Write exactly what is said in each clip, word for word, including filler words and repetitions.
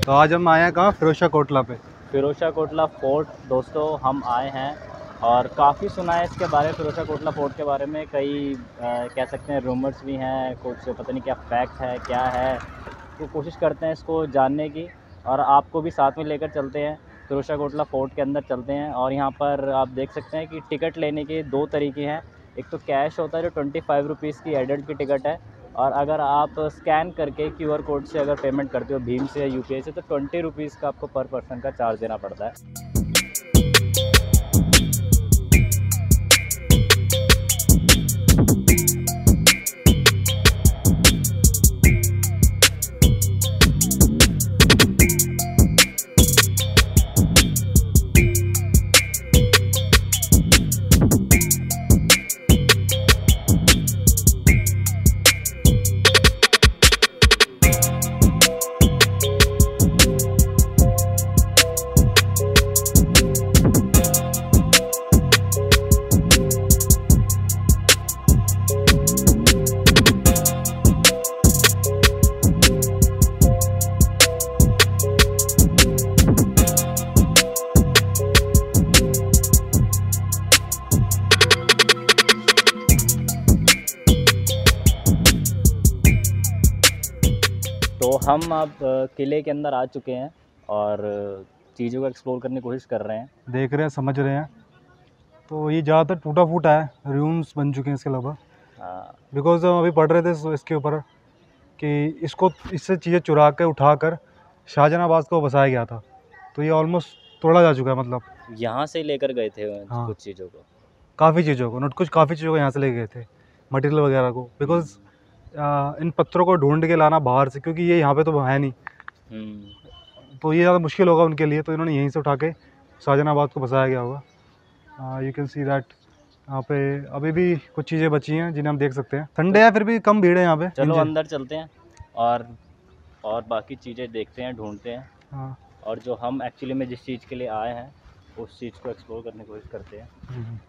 तो आज हम आए हैं कहाँ, फिरोज शाह कोटला पे। फिरोज शाह कोटला फोर्ट दोस्तों हम आए हैं और काफ़ी सुना है इसके बारे में। फिरोज शाह कोटला फोर्ट के बारे में कई आ, कह सकते हैं रूमर्स भी हैं, कुछ पता नहीं क्या फैक्ट है क्या है। तो कोशिश करते हैं इसको जानने की और आपको भी साथ में लेकर चलते हैं। फिरोज शाह कोटला फोर्ट के अंदर चलते हैं और यहाँ पर आप देख सकते हैं कि टिकट लेने के दो तरीके हैं। एक तो कैश होता है जो ट्वेंटी फाइव रुपीज़ की एडल्ट की टिकट है, और अगर आप स्कैन करके क्यूआर कोड से अगर पेमेंट करते हो भीम से या यूपीआई से तो ट्वेंटी रुपीज़ का आपको पर पर्सन का चार्ज देना पड़ता है। तो हम अब किले के अंदर आ चुके हैं और चीज़ों को एक्सप्लोर करने की कोशिश कर रहे हैं, देख रहे हैं, समझ रहे हैं। तो ये ज़्यादातर टूटा फूटा है, रूम्स बन चुके हैं इसके अलावा। हाँ, बिकॉज हम अभी पढ़ रहे थे इसके ऊपर कि इसको इससे चीज़ें चुरा कर उठा कर शाहजहानाबाद को बसाया गया था। तो ये ऑलमोस्ट तोड़ा जा चुका है, मतलब यहाँ से लेकर गए थे हाँ, कुछ चीज़ों को, काफ़ी चीज़ों को, नोट कुछ काफ़ी चीज़ों को यहाँ से ले गए थे, मटेरियल वगैरह को। बिकॉज इन पत्थरों को ढूंढ के लाना बाहर से, क्योंकि ये यहाँ पे तो है नहीं, तो ये ज़्यादा मुश्किल होगा उनके लिए। तो इन्होंने यहीं से उठा के शाहजहानाबाद को बसाया गया होगा। यू कैन सी दैट यहाँ पे अभी भी कुछ चीज़ें बची हैं जिन्हें हम देख सकते हैं। संडे है फिर भी कम भीड़ है यहाँ पे। चलो अंदर चलते हैं और और बाकी चीज़ें देखते हैं, ढूंढते हैं। हाँ, और जो हम एक्चुअली में जिस चीज़ के लिए आए हैं उस चीज़ को एक्सप्लोर करने की कोशिश करते हैं।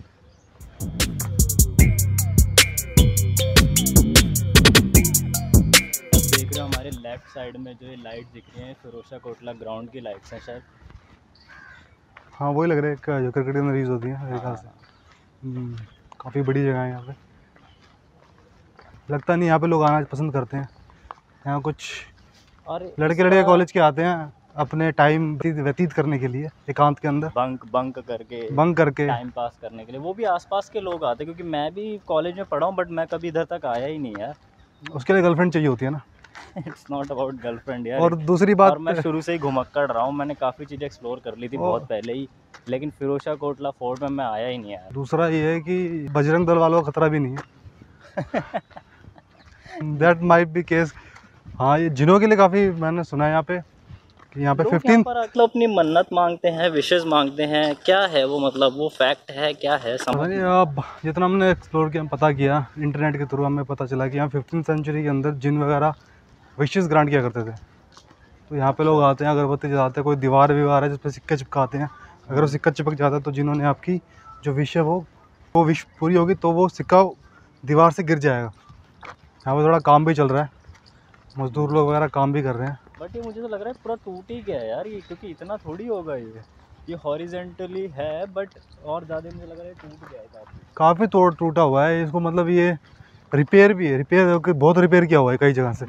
देख रहे हो हमारे लेफ्ट साइड में जो ये लाइट दिख रही हैं, फिरोज शाह कोटला ग्राउंड की लाइट्स हैं शायद। हाँ, वही लग रहा है जो क्रिकेट में यूज़ होती है मेरे ख्याल से। काफ़ी बड़ी जगह है यहाँ पे, लगता नहीं यहाँ पे लोग आना पसंद करते हैं। यहाँ कुछ और लड़के लड़के कॉलेज के आते हैं अपने टाइम व्यतीत करने के लिए, एकांत के अंदर बंक बंक करके बंक करके टाइम पास करने के लिए। वो भी आसपास के लोग आते हैं, क्योंकि मैं भी कॉलेज में पढ़ा हूँ बट मैं कभी इधर तक आया ही नहीं यार। उसके लिए गर्लफ्रेंड चाहिए होती है ना। इट्स नॉट अबाउट गर्लफ्रेंड यार। और दूसरी बात, और मैं शुरू से ही घुमक्कड़ रहा हूँ, मैंने काफ़ी चीज़ें एक्सप्लोर कर ली थी बहुत पहले ही, लेकिन फिरोज शाह कोटला फोर्ट में मैं आया ही नहीं यार। दूसरा ये है कि बजरंग दल वालों का खतरा भी नहीं है। That might be case. हाँ, ये जिनों के लिए काफ़ी मैंने सुना है यहाँ पे कि यहाँ पे फिफ्टीन मतलब अपनी मन्नत मांगते हैं, विशेष मांगते हैं। क्या है वो, मतलब वो फैक्ट है क्या है समझ नहीं। अब जितना हमने एक्सप्लोर किया, पता किया इंटरनेट के थ्रू, हमें पता चला कि यहाँ फिफ्टीन सेंचुरी के अंदर जिन वगैरह विशेष ग्रांट किया करते थे। तो यहाँ पे लोग आते हैं, अगरबत्ती जलाते हैं, कोई दीवार वीवार है जिस पर सिक्के चिपकाते हैं। अगर वो सिक्का चिपक जाता है तो जिन्होंने आपकी जो विश है वो वो विश पूरी होगी तो वो सिक्का दीवार से गिर जाएगा। यहाँ पर थोड़ा काम भी चल रहा है, मजदूर लोग वगैरह काम भी कर रहे हैं। बट ये मुझे तो लग रहा है पूरा टूट ही गया है यार ये, क्योंकि इतना थोड़ी होगा ये ये हॉरिजेंटली है बट और ज़्यादा मुझे लग रहा है टूट गया है काफ़ी। काफ़ी तोड़ टूटा हुआ है इसको, मतलब ये रिपेयर भी है, रिपेयर बहुत रिपेयर किया हुआ है कई जगह से।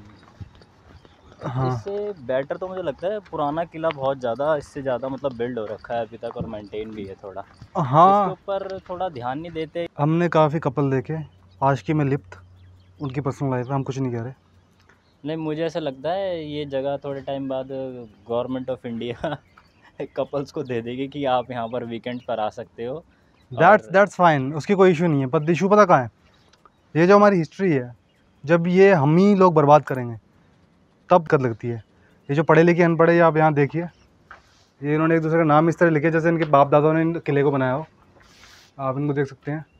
हाँ, इससे बेटर तो मुझे लगता है पुराना किला बहुत ज़्यादा, इससे ज़्यादा मतलब बिल्ड हो रखा है अभी तक और मेंटेन भी है थोड़ा। हाँ, इसके ऊपर थोड़ा ध्यान नहीं देते। हमने काफ़ी कपल देखे आशिकी में लिप्त, उनकी पर्सनल लाइफ है, हम कुछ नहीं कह रहे। नहीं, मुझे ऐसा लगता है ये जगह थोड़े टाइम बाद गवर्नमेंट ऑफ इंडिया कपल्स को दे देगी कि आप यहाँ पर वीकेंड पर आ सकते हो। दैट्स दैट्स फाइन, उसकी कोई इशू नहीं है। पर इशू पता कहाँ है, ये जो हमारी हिस्ट्री है, जब ये हम ही लोग बर्बाद करेंगे तब कर लगती है। ये जो पढ़े लिखे अनपढ़े, आप यहाँ देखिए, ये इन्होंने एक दूसरे का नाम इस तरह लिखे जैसे इनके बाप दादाओं ने इन किले को बनाया हो। आप इनको देख सकते हैं।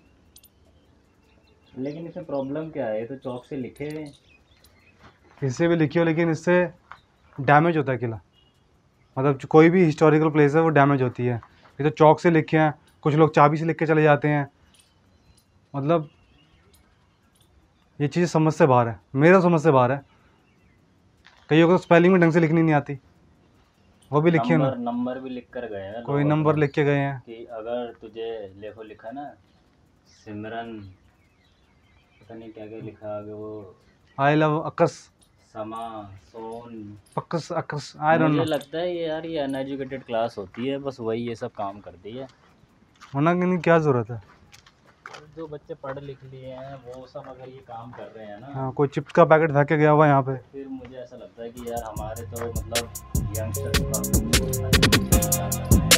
लेकिन इसमें प्रॉब्लम क्या है, ये तो चौक से लिखे हुए हैं। इससे भी लिखी हो, लेकिन इससे डैमेज होता है किला। मतलब कोई भी हिस्टोरिकल प्लेस है वो डैमेज होती है। ये तो चौक से लिखे हैं, कुछ लोग चाबी से लिख के चले जाते हैं। मतलब ये चीज़ समझ से बाहर है, मेरा समझ से बाहर है। कईयों को स्पेलिंग में ढंग से लिखनी नहीं आती, वो भी लिखी है ना, नंबर नंबर भी लिख कर गए हैं कोई लोग नंबर अपने, लिख के गए हैं कि अगर तुझे लेखो लिखा ना सिमरन, पता नहीं क्या क्या लिखा आगे वो, आई लव अकस, समा, सोन। पक्कस अकस, आई डोंट मुझे नो। लगता है ये यार ये अनएजुकेटेड क्लास होती है, बस वही ये सब काम करती है। होना कि नहीं, क्या ज़रूरत है। जो बच्चे पढ़ लिख लिए हैं वो सब अगर ये काम कर रहे हैं ना, हाँ, कोई चिप्स का पैकेट फेंक के गया हुआ है यहाँ पे। फिर मुझे ऐसा लगता है कि यार हमारे तो मतलब यंगस्टर का कुछ सोचना चाहिए क्या कर रहे हैं।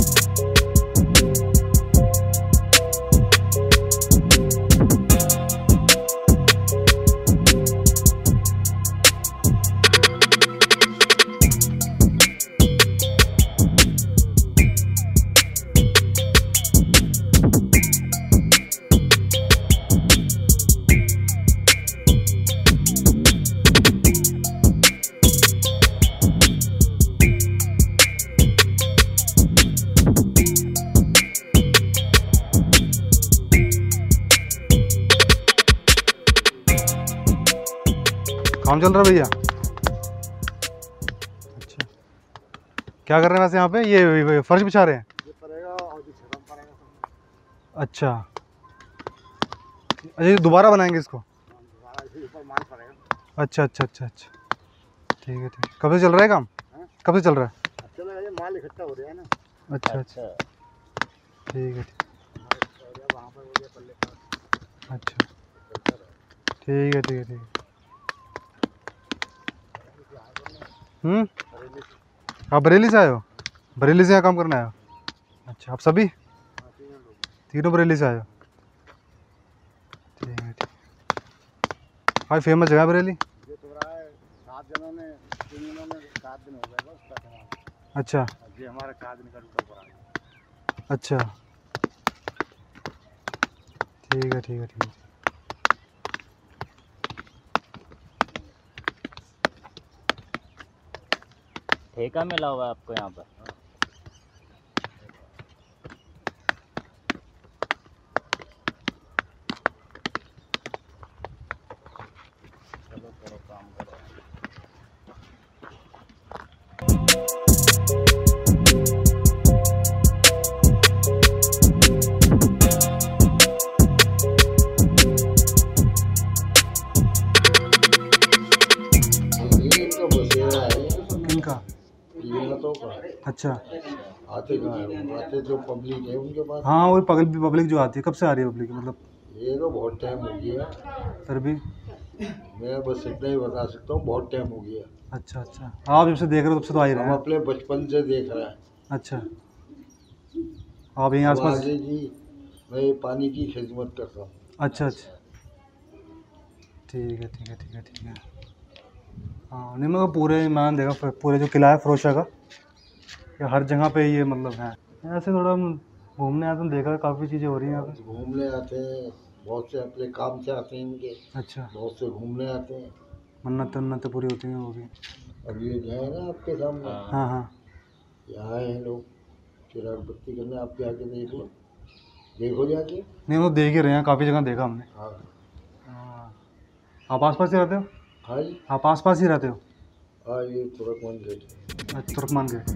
काम चल रहा है भैया? अच्छा, क्या कर रहे हैं वैसे यहाँ पे? ये, ये फर्श बिछा रहे हैं? ये पड़ेगा और बिछाना पड़ेगा। अच्छा, अरे दोबारा बनाएंगे इसको? दोबारा इसे ऊपर माल पड़ेगा। अच्छा अच्छा अच्छा अच्छा, ठीक है ठीक है। कब से चल रहा है काम? हाँ? कब से चल रहा है? अब चलो ये माल इकट्ठा हो रहा है ना। अच्छा अच्छा, ठीक है ठीक, वहाँ पर हो गया पल्ले का। अच्छा ठीक है ठीक है ठीक है। हम्म, आप बरेली से आए हो? बरेली से यहाँ काम करना आए हो? अच्छा, आप सभी तीनों बरेली से आए हो? ठीक है ठीक। भाई फेमस जगह बरेली? ये तो रहा है सात जनों ने, तीन जनों ने सात दिन हो गए बस का। अच्छा, ये हमारा काज निकल कर। अच्छा, ठीक है ठीक है ठीक है। ठेका मिला हुआ है आपको यहाँ पर? चलो करो काम करो। ये इनका बसेरा है। किनका? तो का। अच्छा, आते कहाँ है? आते जो पब्लिक है उनके पास। हाँ वही पब्लिक पब्लिक जो आती है, कब से आ रही है पब्लिक मतलब? ये तो बहुत टाइम हो गया। फिर भी मैं बस इतना ही बता सकता हूँ, बहुत टाइम हो गया। अच्छा अच्छा, आप जब से देख रहे हो तब से तो आ ही रहे हम हैं। अपने बचपन से देख रहे हैं। अच्छा, आप यहीं अब आसपास? आगे जी मैं पानी की खिदमत करता हूँ। अच्छा अच्छा, ठीक है ठीक है ठीक है ठीक है। हाँ नहीं, मैं पूरे मैंने देखा पूरे जो किला है फिरोज शाह का, कि हर जगह पे ये मतलब है। ऐसे थोड़ा घूमने आते हैं, देखा काफ़ी चीज़ें हो रही हैं यहाँ पे। घूमने आते हैं, बहुत से अपने काम से आते हैं इनके, अच्छा, बहुत से घूमने आते हैं। मन्नत मन्नतें पूरी होती हैं वो भी। अब ये जो है ना आपके सामने, हाँ हाँ, यहाँ हैं लोग चिराग बत्ती करने, आप जाके देख लो, देखो जाके। नहीं वो देख ही रहे हैं, काफ़ी जगह देखा हमने। हाँ हाँ, आप आस पास ही रहते हो? हाँ जी, आप आस पास ही रहते हो? हाँ ये तुरकमान गेट। अच्छा, तुर्कमान गेट।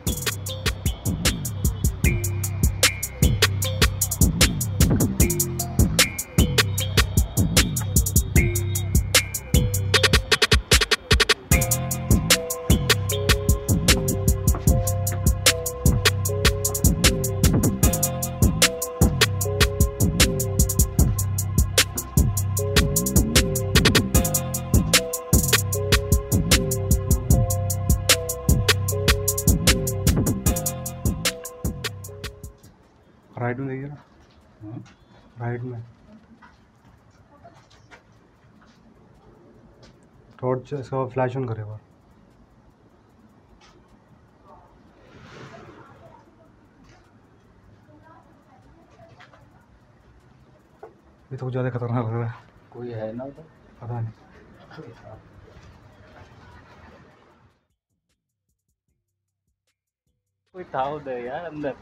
राइट में देखिए ना, राइट में टॉर्च इसका फ्लैश ऑन करे बार। ये तो ज़्यादा खतरनाक लग रहा है। कोई है ना उधर? पता नहीं। कोई था उधर यार अंदर।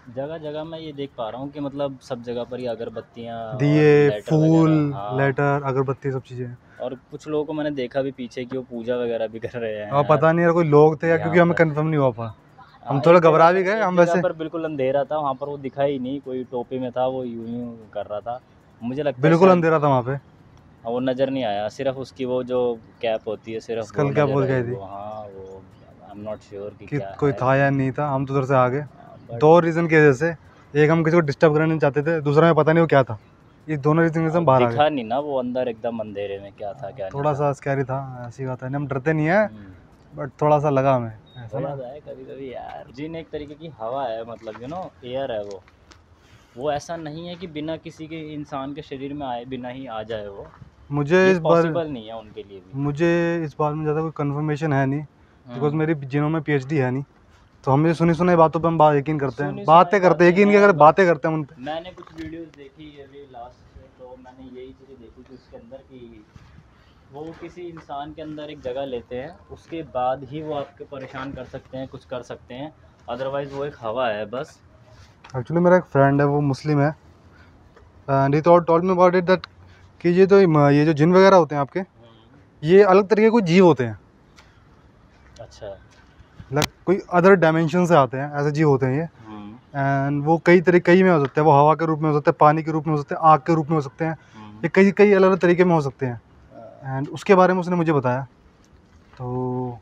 जगह जगह मैं ये देख पा रहा हूँ कि मतलब सब जगह पर ही अगरबत्तियाँ, दिए, फूल, लेटर, अगरबत्ती, सब चीज़ें। और कुछ लोगों को मैंने देखा भी पीछे कि वो पूजा वगैरह भी कर रहे हैं। और पता नहीं यार कोई लोग थे या, क्योंकि हमें कंफर्म नहीं हुआ पा, हम थोड़ा घबरा भी गए। हम वैसे पर बिल्कुल अंधेरा था वहाँ पर, वो दिखा ही नहीं, कोई टोपी में था, वो यूं यूं कर रहा था, मुझे लगता है बिल्कुल अंधेरा था वहाँ पे, वो नज़र नहीं आया, सिर्फ उसकी वो जो कैप होती है सिर्फ कल क्या बोल गई थी। हाँ वो आई एम नॉट श्योर कि कि क्या कोई है। था या नहीं था। हम तो उधर से आ गए दो रीज़न की वजह से, एक हम किसी को डिस्टर्ब करना नहीं चाहते थे, दूसरा में पता नहीं वो क्या था। ये दोनों रीज़न से हम बाहर आ गए। दिखा नहीं ना वो अंदर एकदम अंधेरे में क्या था क्या थोड़ा सा स्कैरी था, ऐसी बात है। हम डरते नहीं है, बट थोड़ा सा लगा हमें ऐसा ना है कभी कभी यार। जिन एक तरीके की हवा है, मतलब यू नो एयर है वो वो ऐसा नहीं है कि बिना किसी के इंसान के शरीर में आए बिना ही आ जाए वो। मुझे इस बार पॉसिबल नहीं है उनके लिए भी। मुझे इस बार में ज़्यादा कोई कंफर्मेशन है नहीं, बिकॉज मेरी जिनों में पीएचडी है नहीं, तो हमें सुनी सुनाई बातों पे हम बात यकीन करते हैं, बातें करते हैं, यकीन की अगर बातें करते हैं उन पे। मैंने कुछ वीडियोस देखी अभी लास्ट में, तो मैंने यही चीज़ें देखी कि उसके अंदर कि वो किसी इंसान के अंदर एक जगह लेते हैं, उसके बाद ही वो आपके परेशान कर सकते हैं, कुछ कर सकते हैं, अदरवाइज़ वो एक हवा है बस। एक्चुअली मेरा एक फ्रेंड है, वो मुस्लिम है, and he told told me about it that कि ये तो ये जो जिन वगैरह होते हैं आपके, ये अलग तरीके के कोई जीव होते हैं। अच्छा, लाइक कोई अदर डायमेंशन से आते हैं, ऐसे जीव होते हैं ये। एंड वो कई तरीके कई में हो सकते हैं, वो हवा के रूप में हो सकते हैं, पानी के रूप में हो सकते हैं, आग के रूप में हो सकते हैं, ये कई कई अलग अलग तरीके में हो सकते हैं। एंड उसके बारे में उसने मुझे बताया, तो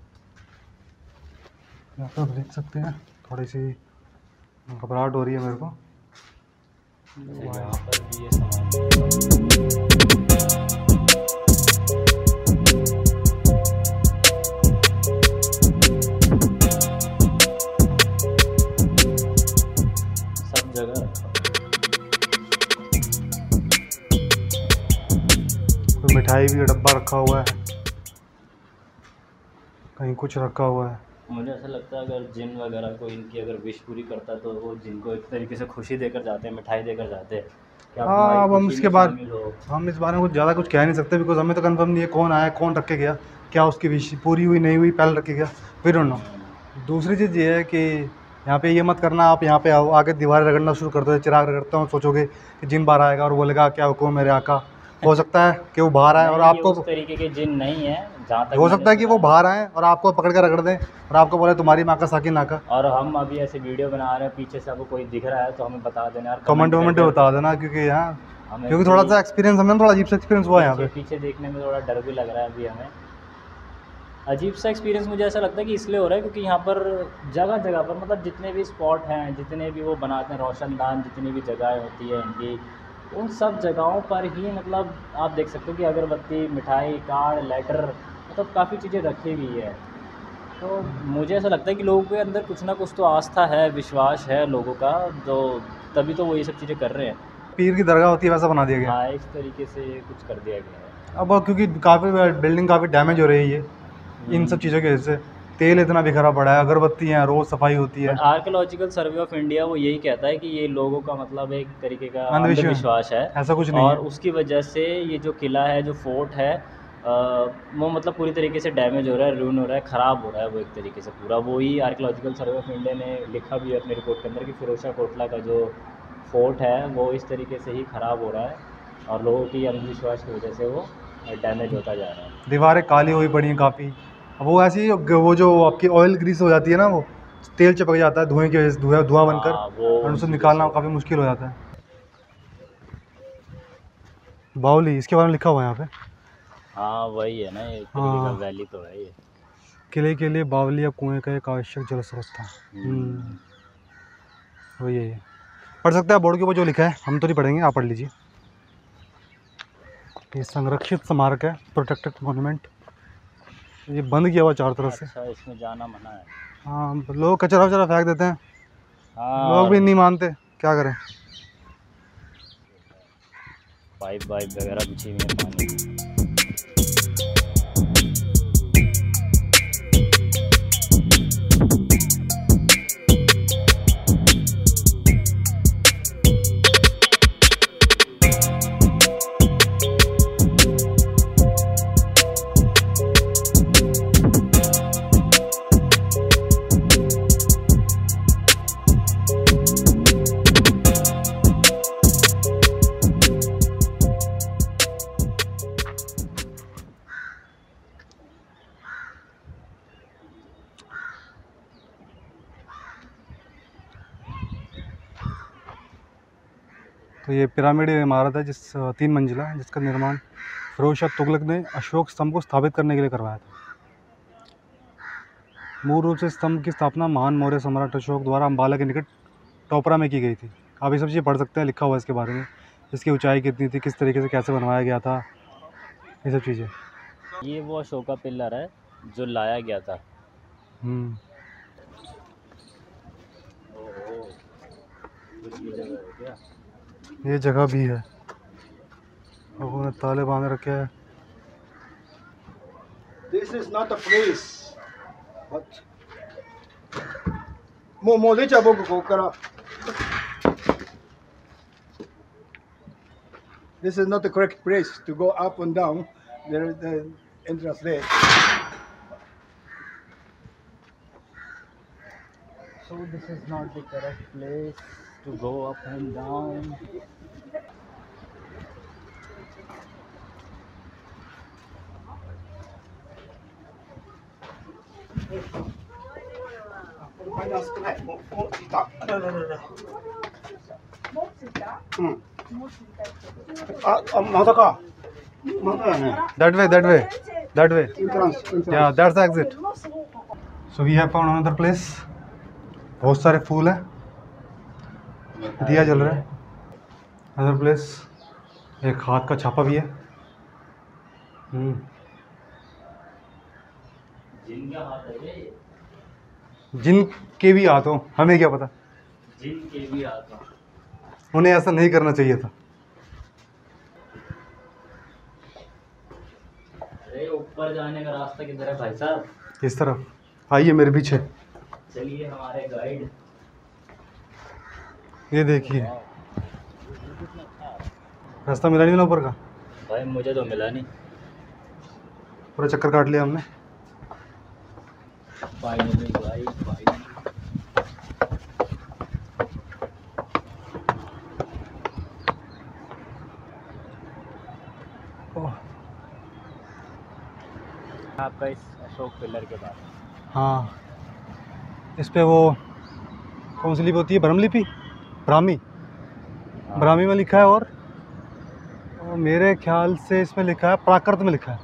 यहाँ पर देख सकते हैं थोड़ी सी घबराहट हो रही है मेरे को। यहाँ पर भी ये सामान सब जगह कोई मिठाई भी डब्बा रखा हुआ है, कहीं कुछ रखा हुआ है। मुझे ऐसा लगता है अगर जिन वगैरह को इनकी अगर विश पूरी करता है तो वो जिन को एक तरीके से खुशी देकर जाते हैं, मिठाई देकर जाते हैं। हाँ, अब हम इसके बाद हम इस बारे में कुछ ज़्यादा कुछ कह नहीं सकते, बिकॉज हमें तो कंफर्म नहीं है कौन आया, कौन रख के गया, क्या उसकी विश पूरी हुई नहीं हुई, पहले रख के गया, वी डोंट नो। दूसरी चीज़ ये है कि यहाँ पे ये मत करना, आप यहाँ पे आओ आके दीवारें रगड़ना शुरू कर दो, चिराग रगड़ता हूँ, सोचोगे कि जिन बाहर आएगा और बोलेगा क्या हुक्म मेरे आका। हो सकता है कि वो बाहर आए और आपको उस तरीके के जिन नहीं है, जहाँ तक हो सकता है कि वो बाहर आए और आपको पकड़ कर रगड़ दें और आपको बोले तुम्हारी माँ का साकी नाका। और हम अभी ऐसे वीडियो बना रहे हैं, पीछे से आपको कोई दिख रहा है तो हमें बता देना यार, कमेंट वमेंट में बता देना, क्योंकि यहाँ क्योंकि थोड़ा सा एक्सपीरियंस हमें थोड़ा अजीब सा एक्सपीरियंस हुआ है यहाँ पे। पीछे देखने में थोड़ा डर भी लग रहा है अभी हमें, अजीब सा एक्सपीरियंस मुझे ऐसा लगता है कि इसलिए हो रहा है क्योंकि यहाँ पर जगह जगह पर मतलब जितने भी स्पॉट हैं, जितने भी वो बनाते हैं रोशनदान, जितनी भी जगहें होती है इनकी, उन सब जगहों पर ही मतलब आप देख सकते हो कि अगरबत्ती, मिठाई, कार्ड, लेटर, मतलब काफ़ी चीज़ें रखी हुई है। तो मुझे ऐसा लगता है कि लोगों के अंदर कुछ ना कुछ तो आस्था है, विश्वास है लोगों का, तो तभी तो वो ये सब चीज़ें कर रहे हैं। पीर की दरगाह होती है वैसा बना दिया गया। हाँ, इस तरीके से कुछ कर दिया गया है। अब क्योंकि काफ़ी बिल्डिंग काफ़ी डैमेज हो रही है इन सब चीज़ों की वजह से, तेल इतना बिखरा पड़ा है, अगरबत्ती हैं, रोज़ सफाई होती है। आर्कियोलॉजिकल सर्वे ऑफ इंडिया वो यही कहता है कि ये लोगों का मतलब एक तरीके का अंधविश्वास है, ऐसा कुछ नहीं और है। उसकी वजह से ये जो किला है, जो फोर्ट है, आ, वो मतलब पूरी तरीके से डैमेज हो रहा है, रूइन हो रहा है, ख़राब हो रहा है वो एक तरीके से पूरा। वही आर्कियोलॉजिकल सर्वे ऑफ इंडिया ने लिखा भी है अपनी रिपोर्ट के अंदर कि फिरोज शाह कोटला का जो फोर्ट है वो इस तरीके से ही ख़राब हो रहा है और लोगों की अंधविश्वास की वजह से वो डैमेज होता जा रहा है। दीवारें काली हुई पड़ी हैं काफ़ी, वो ऐसी वो जो आपकी ऑयल ग्रीस हो जाती है ना, वो तेल चिपक जाता है धुएं की वजह से, धुआं धुआं बनकर, और उसे निकालना काफ़ी मुश्किल हो जाता है। बाओली इसके बारे में लिखा हुआ है यहाँ पे। हाँ वही है ना, ये एक तरीके का वैली तो है ये। किले के लिए बावली या कुएं का एक आवश्यक जल स्रोत था। वही है, पढ़ सकते हैं बोर्ड के ऊपर जो लिखा है, हम तो नहीं पढ़ेंगे, आप पढ़ लीजिए। ये संरक्षित स्मारक है, प्रोटेक्टेड मॉन्यूमेंट, ये बंद किया हुआ चारों तरफ से। अच्छा, इसमें जाना मना है। हाँ, लोग कचरा वचरा फेंक देते हैं। हाँ, लोग भी नहीं मानते, क्या करें। पाइप वाइप वगैरह बिछी हुई है पानी। तो ये पिरामिड इमारत है जिस तीन मंजिला है, जिसका निर्माण फिरोज शाह तुगलक ने अशोक स्तंभ को स्थापित करने के लिए करवाया था। मूल रूप से स्तंभ की स्थापना महान मौर्य सम्राट अशोक द्वारा अम्बाला के निकट टोपरा में की गई थी। आप ये सब चीज़ें पढ़ सकते हैं, लिखा हुआ है इसके बारे में, इसकी ऊंचाई कितनी थी, किस तरीके से कैसे बनवाया गया था, ये सब चीज़ें। ये वो अशोका पिलर है जो लाया गया था। हम्म ये जगह भी है, लोगों ने ताले बांध रखे हैं। This is not a place. But もうもう出ちゃう僕ここから。This is not the correct place to go up and down. There is the entrance there. So this is not the correct place to go up and down. That way, that way, that way. Yeah, that's the exit. So we have found another place. बहुत सारे फूल हैं, दिया जल रहा है। Other place, एक हाथ का छापा भी है। हम्म जिन का हाथ है ये? जिन के भी हाथ हो, हमें क्या पता। जिन के भी हाथ हो। उन्हें ऐसा नहीं करना चाहिए था। अरे ऊपर जाने का रास्ता किधर है भाई साहब? इस तरफ आइए मेरे पीछे। चलिए हमारे गाइड। ये देखिए, रास्ता मिला नहीं ना ऊपर का? भाई मुझे तो मिला नहीं। पूरा चक्कर काट लिया हमने। फाइनली भाई, फाइनली। आपका इस अशोक पिलर के बारे में? हाँ, इस पे वो कौन सी लिपि होती है? ब्रह्म लिपि, ब्राह्मी, ब्राह्मी में लिखा है। और, और मेरे ख्याल से इसमें लिखा है, प्राकृत में लिखा है।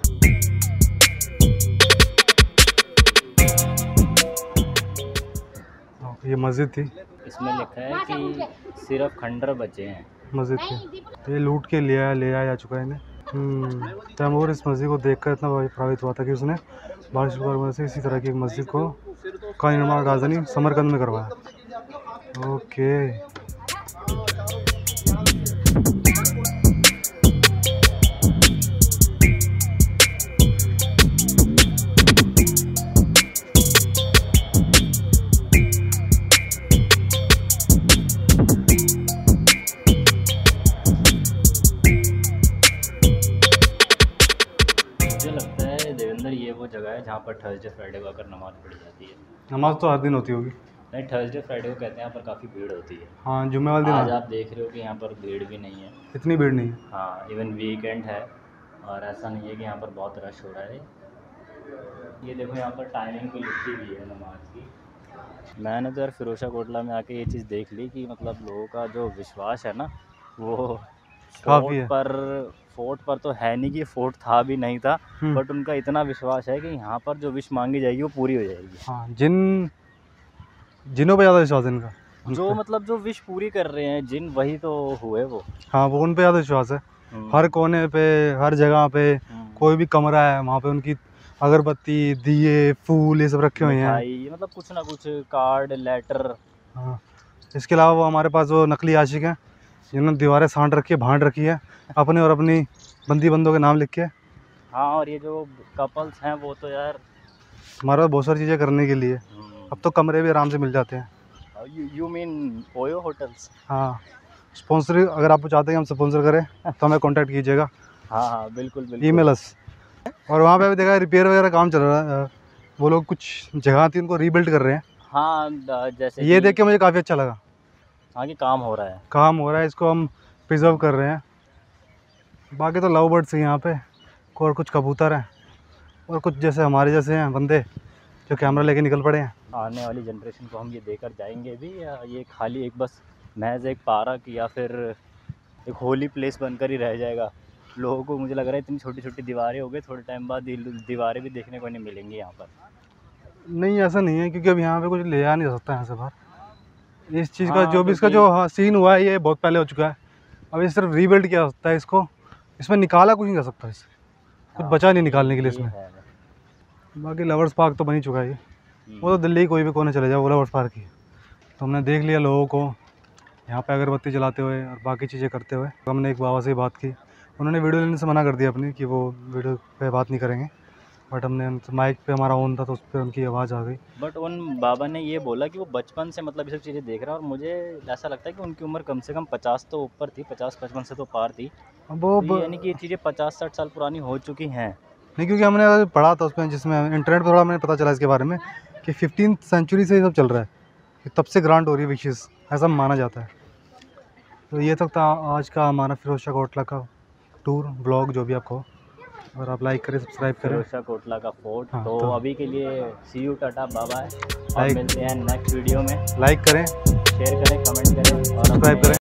ये मस्जिद थी। इसमें लिखा है कि सिर्फ खंडर बचे हैं। मस्जिद थी, ये लूट के लिया लिया जा चुका है इन्हें। तैमूर इस मस्जिद को देखकर इतना प्रभावित हुआ था कि उसने बारिश में से इसी तरह की एक मस्जिद को का निर्माण राजधानी समरकंद में करवाया। ओके, जगह है जहाँ पर थर्सडे फ्राइडे को आकर नमाज़ पढ़ी जाती है। नमाज तो हर दिन होती होगी। नहीं, थर्सडे फ्राइडे को कहते हैं, यहाँ पर काफ़ी भीड़ होती है। हाँ, जुम्मे वाले दिन आज आप देख रहे हो कि यहाँ पर भीड़ भी नहीं है, इतनी भीड़ नहीं है। हाँ, इवन वीकेंड है और ऐसा नहीं है कि यहाँ पर बहुत रश हो रहा है। ये देखो यहाँ पर टाइमिंग भी लिखी हुई है नमाज की। मैंने तो यार फिरोज शाह कोटला में आके ये चीज़ देख ली कि मतलब लोगों का जो विश्वास है ना, वो काफ़ी है। पर फोर्ट पर तो है नहीं कि फोर्ट था भी नहीं था, बट उनका इतना विश्वास है कि यहाँ पर जो विश मांगी जाएगी वो पूरी हो जाएगी। हाँ, जिन जिनों पे ज़्यादा विश्वास है इनका, जो मतलब जो विश पूरी कर रहे हैं जिन, वही तो हुए वो। हाँ, वो उन पे ज़्यादा विश्वास है। हर कोने पे, हर जगह पे, कोई भी कमरा है वहाँ पे उनकी अगरबत्ती, दिए, फूल, ये सब रखे हुए हैं। मतलब कुछ ना कुछ कार्ड, लेटर। हाँ, इसके अलावा वो हमारे पास वो नकली आशिक हैं जिन्होंने दीवारें सांट रखी है, भांट रखी है अपने और अपनी बंदी बंदों के नाम लिख के। हाँ, और ये जो कपल्स हैं वो तो यार हमारे बहुत सारी चीज़ें करने के लिए। अब तो कमरे भी आराम से मिल जाते हैं। You you mean OYO hotels? हाँ, स्पॉन्सर अगर आप चाहते हैं हम स्पॉन्सर करें तो हमें कांटेक्ट कीजिएगा। हाँ हाँ बिल्कुल बिल्कुल, ईमेल अस। और वहाँ पे भी देखा रिपेयर वगैरह काम चल रहा है, वो लोग कुछ जगह थी उनको रीबिल्ड कर रहे हैं। हाँ, जैसे ये देख के मुझे काफ़ी अच्छा लगा। हाँ, कि काम हो रहा है, काम हो रहा है, इसको हम प्रिजर्व कर रहे हैं। बाकी तो लव बर्ड्स हैं यहाँ पे, और कुछ कबूतर हैं, और कुछ जैसे हमारे जैसे हैं बंदे जो कैमरा लेके निकल पड़े हैं। आने वाली जनरेशन को हम ये देकर जाएंगे भी, या ये खाली एक बस महज एक पार्क या फिर एक होली प्लेस बनकर ही रह जाएगा। लोगों को मुझे लग रहा है इतनी छोटी छोटी दीवारें हो गई, थोड़े टाइम बाद दीवारें भी देखने को नहीं मिलेंगी यहाँ पर। नहीं ऐसा नहीं है, क्योंकि अब यहाँ पे कुछ ले आ नहीं जा सकता यहाँ से बाहर। इस चीज़ का हाँ, जो भी इसका जो हाँ सीन हुआ है ये बहुत पहले हो चुका है। अब ये सिर्फ रीबिल्ड किया जा सकता है इसको, इसमें निकाला कुछ नहीं जा सकता, इससे कुछ बचा नहीं निकालने के लिए इसमें। बाकी लवर्स पार्क तो बन ही चुका है ये, वो तो दिल्ली कोई भी कोने चले जाओ वो लवर्स पार्क ही है। तो हमने देख लिया लोगों को यहाँ पे अगरबत्ती जलाते हुए और बाकी चीज़ें करते हुए। तो हमने एक बाबा से बात की, उन्होंने वीडियो लेने से मना कर दिया अपनी कि वो वीडियो पे बात नहीं करेंगे, बट हमने माइक पे हमारा ऑन था तो उस पर उनकी आवाज़ आ गई। बट उन बाबा ने ये बोला कि वो बचपन से मतलब ये सब चीज़ें देख रहा है, और मुझे ऐसा लगता है कि उनकी उम्र कम से कम पचास तो ऊपर थी, पचास पचपन से तो पार थी। वो तो यानी कि ये चीज़ें पचास साठ साल पुरानी हो चुकी हैं। नहीं, क्योंकि हमने पढ़ा था उसमें, जिसमें इंटरनेट पर थोड़ा हमें पता चला इसके बारे में कि फिफ्टीन सेंचुरी से ये सब चल रहा है, कि तब से ग्रांट हो रही है विशेष, ऐसा माना जाता है। तो ये तक था आज का हमारा फिरोज शाह कोटला का टूर ब्लॉग, जो भी आप कहो। और आप लाइक करें, सब्सक्राइब करें फिरोज शाह कोटला का फोर्ट। हाँ, तो, तो अभी के लिए see you ta-ta bye bye, और लाइक मिलते हैं नेक्स्ट वीडियो में। लाइक करें, शेयर करें, कमेंट करें और सब्सक्राइब करें।